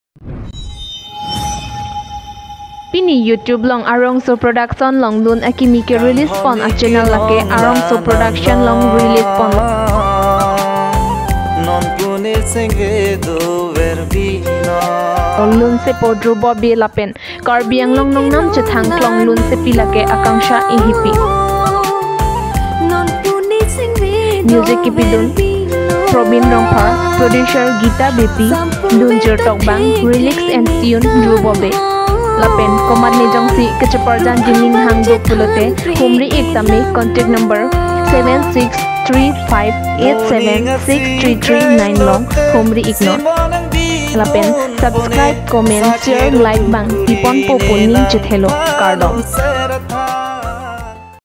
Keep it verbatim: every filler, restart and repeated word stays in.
Pini YouTube long Arongso Production long lun akimi ke release pon a channel lake Arongso Production long release pon non pune senge do verbina lun se podro bobi lapen karbiang long nong nam chethang klong lun se pilake akangsha ihipi music kipidun Probin Rongphar producer Gita Bepi Dunjur Tokbang lyrics and tune Drew Bobe Lapen Komad ni jongsi kecepatan jining hang do pulote humri iktame contact number seven six three five eight seven six three three nine long humri igno Lapen subscribe comment share like bang tipon popol ning chethelo cardom